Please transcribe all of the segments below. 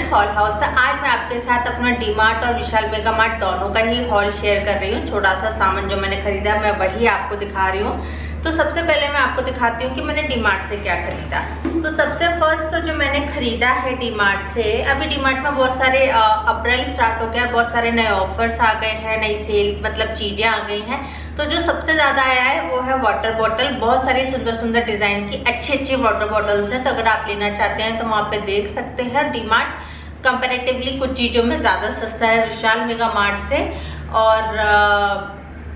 Restaurant hall house था। आज मैं आपके साथ अपना डीमार्ट और विशाल मेगा मार्ट दोनों का ही हॉल शेयर कर रही हूँ। छोटा सा सामान जो मैंने खरीदा मैं वही आपको दिखा रही हूँ। तो सबसे पहले मैं आपको दिखाती हूँ कि मैंने डीमार्ट से क्या खरीदा। तो सबसे फर्स्ट तो जो मैंने खरीदा है डीमार्ट से, अभी डीमार्ट में बहुत सारे अप्रैल स्टार्ट हो गया, बहुत सारे नए ऑफर्स आ गए हैं, नई सेल मतलब चीजें आ गई हैं। तो जो सबसे ज्यादा आया है वो है वाटर बॉटल। बहुत सारी सुंदर सुंदर डिजाइन की अच्छी वाटर बॉटल्स हैं। तो अगर आप लेना चाहते हैं तो वहाँ पे देख सकते हैं। डीमार्ट कंपैरेटिवली कुछ चीजों में ज्यादा सस्ता है विशाल मेगा मार्ट से। और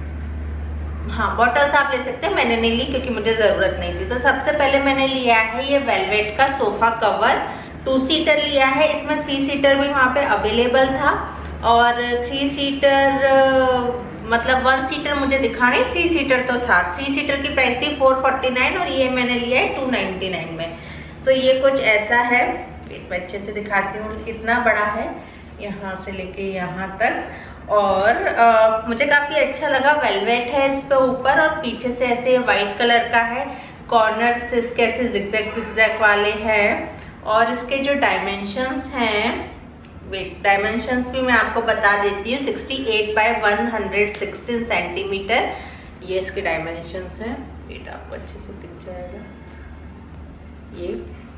हाँ, बॉटल्स आप ले सकते हैं, मैंने नहीं ली क्योंकि मुझे जरूरत नहीं थी। तो सबसे पहले मैंने लिया है ये वेलवेट का सोफा कवर। 2 सीटर लिया है। इसमें 3 सीटर भी वहाँ पे अवेलेबल था और 3 सीटर मतलब 1 सीटर मुझे दिखा नहीं, 3 सीटर तो था। 3 सीटर की प्राइस थी 449 और ये मैंने लिया है 299 में। तो ये कुछ ऐसा है, मैं अच्छे से दिखाती हूँ। कितना बड़ा है, यहाँ से लेके यहाँ तक। और मुझे काफी अच्छा लगा। वेलवेट है इस पे ऊपर और पीछे से ऐसे व्हाइट कलर का है। कॉर्नर्स इसके ऐसे जिगजैग वाले हैं। और इसके जो डायमेंशंस हैं, डायमेंशंस भी मैं आपको बता देती हूँ। 68 बाय 116 सेंटीमीटर ये इसके डायमेंशंस हैं। वेट आपको अच्छे से दिख जाएगा ये।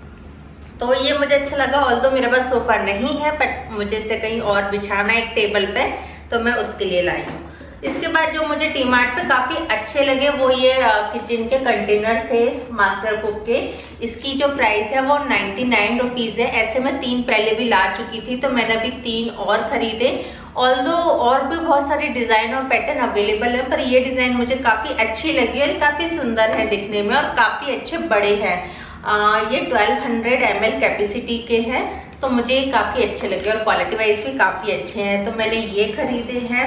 तो ये मुझे अच्छा लगा। ऑल्दो मेरे पास सोफा नहीं है बट मुझे इसे कहीं और बिछाना है एक टेबल पे, तो मैं उसके लिए लाई हूँ। इसके बाद जो मुझे डीमार्ट पे काफी अच्छे लगे वो ये किचन के कंटेनर थे मास्टर कुक के। इसकी जो प्राइस है वो 99 रुपीज है। ऐसे मैं 3 पहले भी ला चुकी थी, तो मैंने अभी 3 और खरीदे। ऑल्दो और भी बहुत सारे डिजाइन और पैटर्न अवेलेबल है, पर ये डिजाइन मुझे काफी अच्छी लगी और काफी सुंदर है दिखने में और काफी अच्छे बड़े हैं। ये 1200 ml कैपेसिटी के हैं, तो मुझे काफी अच्छे लगे और क्वालिटी वाइज भी काफी अच्छे हैं, तो मैंने ये खरीदे हैं।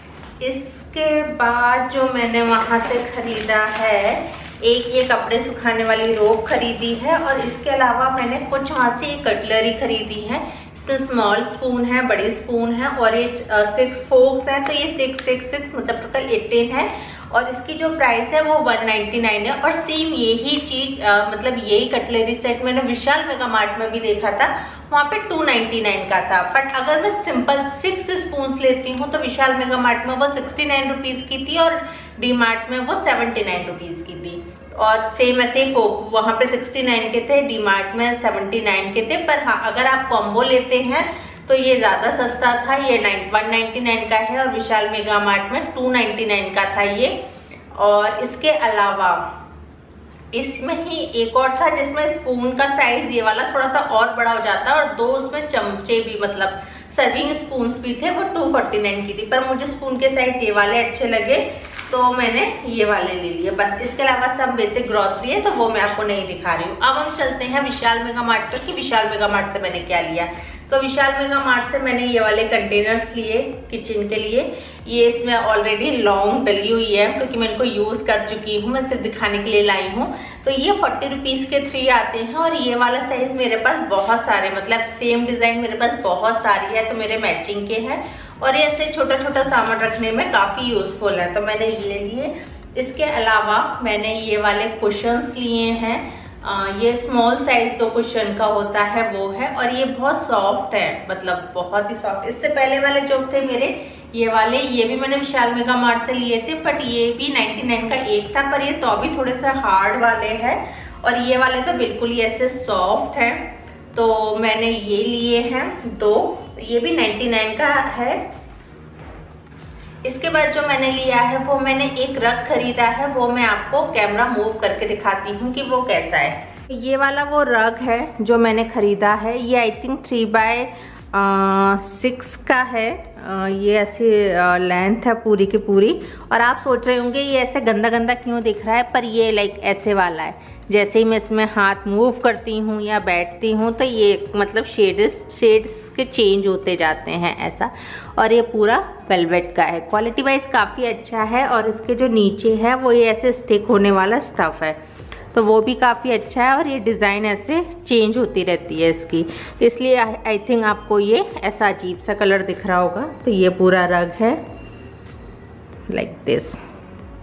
इसके बाद जो मैंने वहां से खरीदा है, एक ये कपड़े सुखाने वाली रोप खरीदी है और इसके अलावा मैंने कुछ वहां से कटलरी खरीदी है। इसमें स्मॉल स्पून है, बड़ी स्पून है और ये 6 फोक्स है। तो ये 6 मतलब टोटल 18 है और इसकी जो प्राइस है वो 199 है। और सेम यही चीज मतलब यही कटलरी सेट मैंने विशाल मेगा मार्ट में भी देखा था, वहाँ पे 299 का था। बट अगर मैं सिंपल 6 स्पून लेती हूँ तो विशाल मेगा मार्ट में वो 69 रुपीज की थी और डी मार्ट में वो 79 रुपीज की थी। और सेम ऐसे फोक वहाँ पे 69 के थे, डी मार्ट में 79 के थे। पर हाँ, अगर आप कॉम्बो लेते हैं तो ये ज्यादा सस्ता था। ये 199 का है और विशाल मेगा मार्ट में 299 का था ये। और इसके अलावा इसमें ही एक और था जिसमें स्पून का साइज ये वाला थोड़ा सा और बड़ा हो जाता है और 2 उसमें चमचे भी मतलब सर्विंग स्पून भी थे, वो 249 की थी। पर मुझे स्पून के साइज ये वाले अच्छे लगे तो मैंने ये वाले ले लिए बस। इसके अलावा सब बेसिक ग्रॉसरी है तो वो मैं आपको नहीं दिखा रही हूँ। अब हम चलते हैं विशाल मेगा मार्ट पर कि विशाल मेगा मार्ट से मैंने क्या लिया। तो विशाल मेगा मार्ट से मैंने ये वाले कंटेनर्स लिए किचन के लिए। ये इसमें ऑलरेडी लॉन्ग डली हुई है क्योंकि मैं इनको यूज कर चुकी हूँ, मैं सिर्फ दिखाने के लिए लाई हूँ। तो ये 40 रुपीज के 3 आते हैं और ये वाला साइज मेरे पास बहुत सारे मतलब सेम डिजाइन मेरे पास बहुत सारी है, तो मेरे मैचिंग के हैं और ये ऐसे छोटा छोटा सामान रखने में काफी यूजफुल है, तो मैंने ये लिए। इसके अलावा मैंने ये वाले कुशन्स लिए हैं। ये स्मॉल साइज जो कुशन का होता है वो है और ये बहुत सॉफ्ट है, मतलब बहुत ही सॉफ्ट। इससे पहले वाले जो थे मेरे ये वाले, ये भी मैंने विशाल मेगा मार्ट से लिए थे बट ये भी 99 का एक था, पर ये तो भी थोड़े से हार्ड वाले हैं और ये वाले तो बिल्कुल ही ऐसे सॉफ्ट है। तो मैंने ये लिए हैं 2, ये भी 99 का है। इसके बाद जो मैंने लिया है वो मैंने एक रग खरीदा है, वो मैं आपको कैमरा मूव करके दिखाती हूँ कि वो कैसा है। ये वाला वो रग है जो मैंने खरीदा है। ये आई थिंक 3x6 का है। ये ऐसी लेंथ है पूरी की पूरी। और आप सोच रहे होंगे ये ऐसे गंदा गंदा क्यों दिख रहा है, पर ये लाइक ऐसे वाला है। जैसे ही मैं इसमें हाथ मूव करती हूँ या बैठती हूँ तो ये मतलब शेड्स के चेंज होते जाते हैं ऐसा। और ये पूरा वेलवेट का है, क्वालिटी वाइज काफ़ी अच्छा है। और इसके जो नीचे है वो ये ऐसे स्टिक होने वाला स्टफ है, तो वो भी काफ़ी अच्छा है। और ये डिज़ाइन ऐसे चेंज होती रहती है इसकी, इसलिए आई थिंक आपको ये ऐसा अजीब सा कलर दिख रहा होगा। तो ये पूरा रग है लाइक दिस।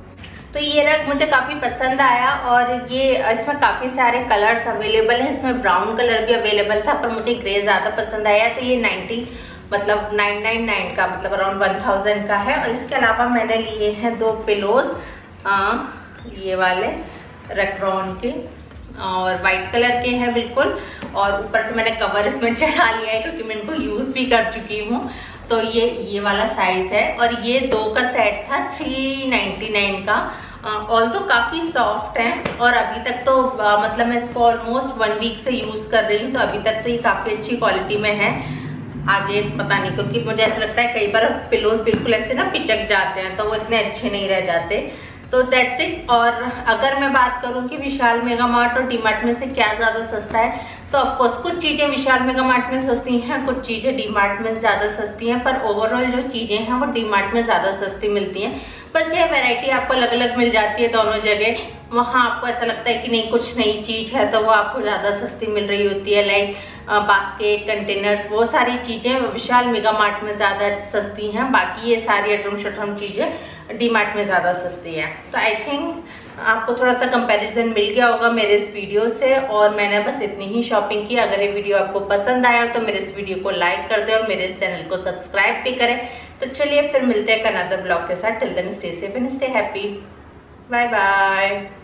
तो ये रग मुझे काफी पसंद आया और ये इसमें काफी सारे कलर्स अवेलेबल हैं। इसमें ब्राउन कलर भी अवेलेबल था पर मुझे ग्रे ज्यादा पसंद आया, तो ये 999 का मतलब अराउंड 1000 का है। और इसके अलावा मैंने लिए हैं 2 पिलोज, ये वाले रेक्रॉन के और वाइट कलर के हैं बिल्कुल, और ऊपर से मैंने कवर इसमें चढ़ा लिया है क्योंकि मैं इनको यूज भी कर चुकी हूँ। तो ये वाला साइज है और ये 2 का सेट था 399 का। ऑल्दो काफी सॉफ्ट है और अभी तक तो मतलब मैं इसको ऑलमोस्ट 1 वीक से यूज कर रही हूँ, तो अभी तक तो ये काफी अच्छी क्वालिटी में है। आगे पता नहीं, क्योंकि मुझे ऐसा लगता है कई बार पिलोज बिल्कुल ऐसे ना पिचक जाते हैं तो वो इतने अच्छे नहीं रह जाते। तो दैट्स इट। और अगर मैं बात करूं कि विशाल मेगा मार्ट और डीमार्ट में से क्या ज़्यादा सस्ता है, तो ऑफकोर्स कुछ चीज़ें विशाल मेगा मार्ट में सस्ती हैं, कुछ चीज़ें डीमार्ट में ज़्यादा सस्ती हैं, पर ओवरऑल जो चीज़ें हैं वो डीमार्ट में ज़्यादा सस्ती मिलती हैं। बस ये वैरायटी आपको अलग अलग मिल जाती है दोनों जगह। वहाँ आपको ऐसा लगता है कि नहीं कुछ नई चीज़ है तो वो आपको ज़्यादा सस्ती मिल रही होती है, लाइक बास्केट, कंटेनर्स, वो सारी चीज़ें विशाल मेगा मार्ट में ज़्यादा सस्ती हैं। बाकी ये सारी अटरम शटरम चीज़ें डीमार्ट में ज़्यादा सस्ती है। तो आई थिंक आपको थोड़ा सा कंपैरिजन मिल गया होगा मेरे इस वीडियो से, और मैंने बस इतनी ही शॉपिंग की। अगर ये वीडियो आपको पसंद आया तो मेरे इस वीडियो को लाइक कर दे और मेरे इस चैनल को सब्सक्राइब भी करें। तो चलिए फिर मिलते हैं अनदर ब्लॉग के साथ। Till then stay safe and stay happy. Bye bye.